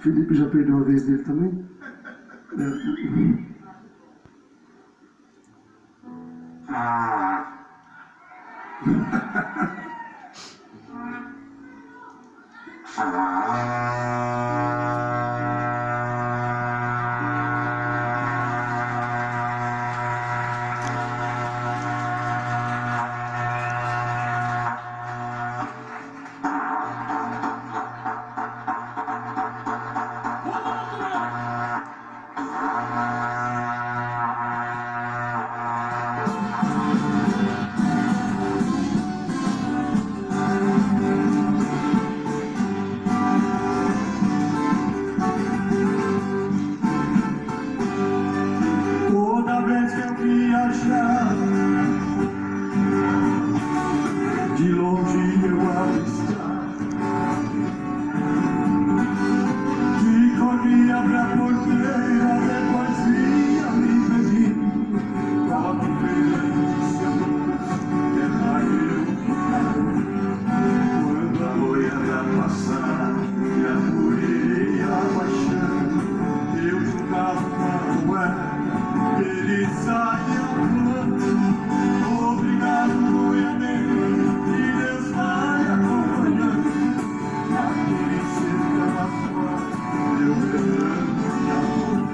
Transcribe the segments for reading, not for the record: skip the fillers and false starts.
Felipe já perdeu a vez dele também. Toda vez que eu viajar, de longe eu avistar, que corria pra porteira, depois via me pedir qual preferência era eu ficar. Quando a boiada passar e a poeira baixando, eu jogava uma moeda, ele saia pulando. Obrigado, boiadeiro, e Deus vai acompanhando. Aquele cerca lá fora, eu berrando de amor.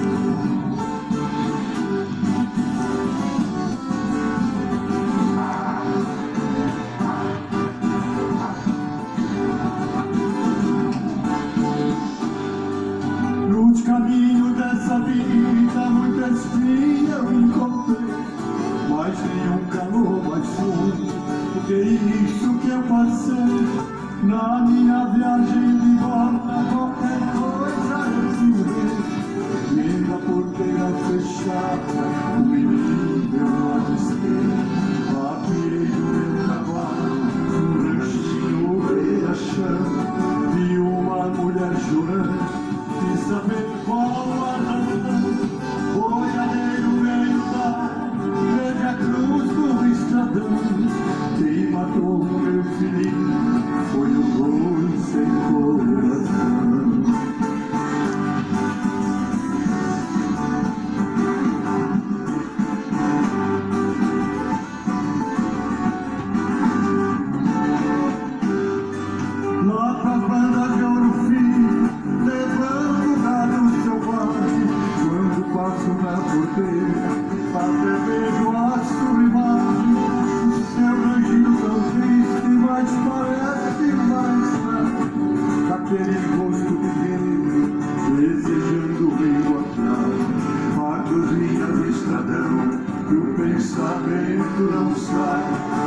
No caminho dessa vida, muita espinha eu encontrei, mas nenhum calor mais fundo do que isso que eu passei. Na minha viagem de volta, qualquer coisa eu segurei, vendo a porteira fechada, o menino eu avistei. Apiei o meu cavalo, um ranchinho beira-chão, vi uma mulher chorando. Quis saber qual a razão, boiadeiro veio dar meia cruz do estradão. Quem matou meu filhinho foi o boi sem coração. Lá pras bandas de Ouro Fino, levando gado selvagem, quando passo na porteira, até vejo a sua imagem. Seu ranginho tão triste, mas parece mais fraco, aquele rosto pequeno, desejando o rio atrás. A cozinha do estradão, que o pensamento não sai.